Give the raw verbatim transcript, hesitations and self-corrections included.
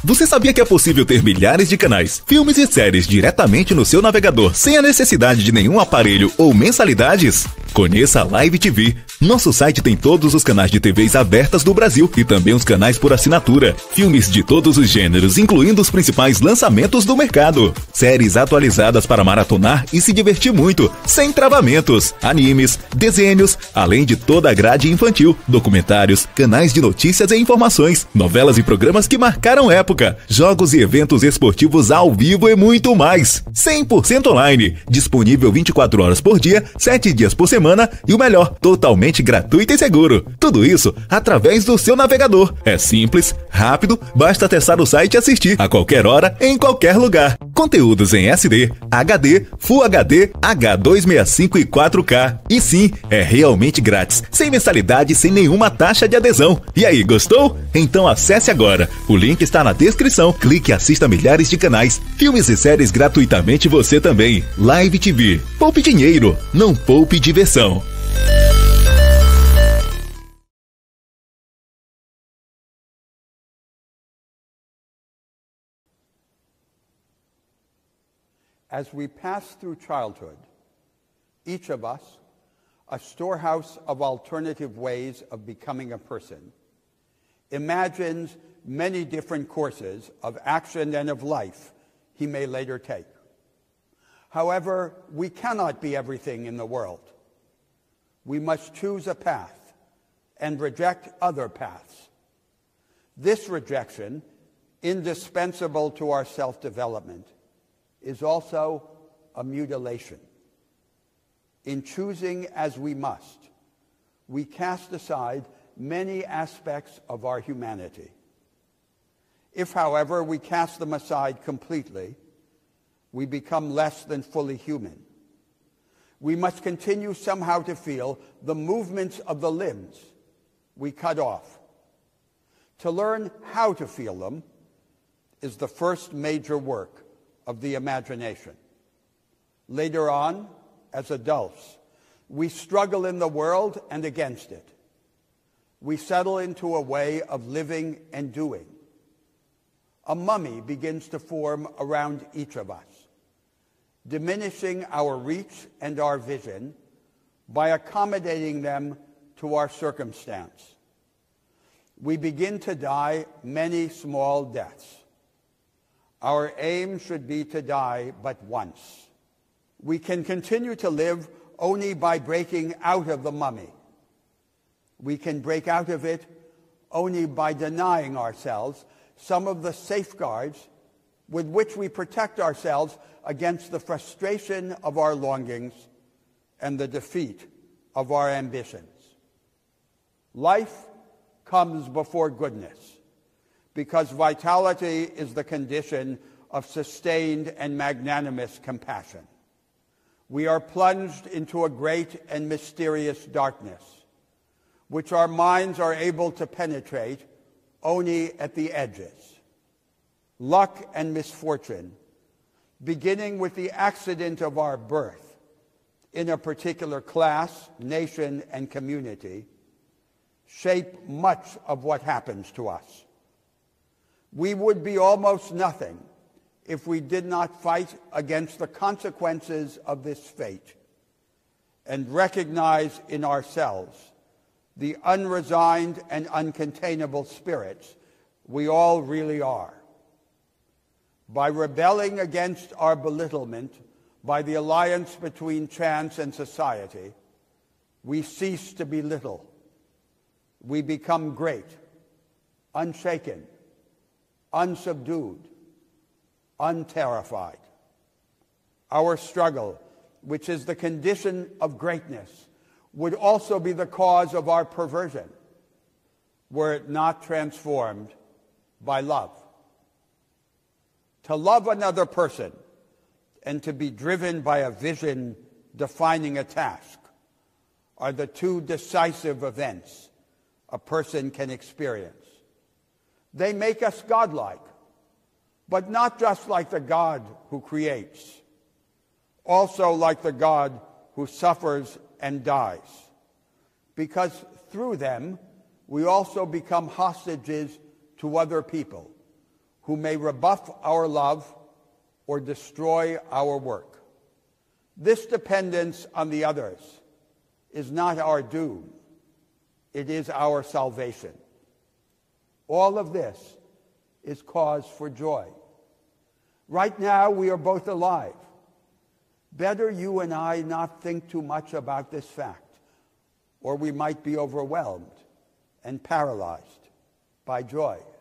Você sabia que é possível ter milhares de canais, filmes e séries diretamente no seu navegador sem a necessidade de nenhum aparelho ou mensalidades? Conheça a Live T V. Nosso site tem todos os canais de T Vs abertas do Brasil e também os canais por assinatura. Filmes de todos os gêneros, incluindo os principais lançamentos do mercado. Séries atualizadas para maratonar e se divertir muito, sem travamentos. Animes, desenhos, além de toda a grade infantil, documentários, canais de notícias e informações, novelas e programas que marcaram época, jogos e eventos esportivos ao vivo e muito mais. cem por cento online, disponível vinte e quatro horas por dia, sete dias por semana e o melhor, totalmente gratuito e seguro. Tudo isso através do seu navegador. É simples, rápido, basta acessar o site e assistir a qualquer hora, em qualquer lugar. Conteúdos em S D, H D, Full H D, H duzentos e sessenta e cinco e quatro K. E sim, é realmente grátis, sem mensalidade, sem nenhuma taxa de adesão. E aí, gostou? Então acesse agora. O link está na descrição. Clique e assista milhares de canais, filmes e séries gratuitamente você também. Live T V. Poupe dinheiro, não poupe diversão. As we pass through childhood, each of us, a storehouse of alternative ways of becoming a person, imagines many different courses of action and of life he may later take. However, we cannot be everything in the world. We must choose a path and reject other paths. This rejection, indispensable to our self-development, is also a mutilation. In choosing as we must, we cast aside many aspects of our humanity. If, however, we cast them aside completely, we become less than fully human. We must continue somehow to feel the movements of the limbs we cut off. To learn how to feel them is the first major work of the imagination. Later on, as adults, we struggle in the world and against it. We settle into a way of living and doing. A mummy begins to form around each of us, diminishing our reach and our vision by accommodating them to our circumstance. We begin to die many small deaths. Our aim should be to die but once. We can continue to live only by breaking out of the mummy. We can break out of it only by denying ourselves some of the safeguards with which we protect ourselves against the frustration of our longings and the defeat of our ambitions. Life comes before goodness, because vitality is the condition of sustained and magnanimous compassion. We are plunged into a great and mysterious darkness, which our minds are able to penetrate only at the edges. Luck and misfortune, beginning with the accident of our birth in a particular class, nation, and community, shape much of what happens to us. We would be almost nothing if we did not fight against the consequences of this fate and recognize in ourselves the unresigned and uncontainable spirits we all really are. By rebelling against our belittlement by the alliance between chance and society, we cease to be little. We become great, unshaken, unsubdued, unterrified. Our struggle, which is the condition of greatness, would also be the cause of our perversion, were it not transformed by love. To love another person and to be driven by a vision defining a task are the two decisive events a person can experience. They make us godlike, but not just like the God who creates, also like the God who suffers and dies, because through them we also become hostages to other people who may rebuff our love or destroy our work. This dependence on the others is not our doom. It is our salvation. All of this is cause for joy. Right now, we are both alive. Better you and I not think too much about this fact, or we might be overwhelmed and paralyzed by joy.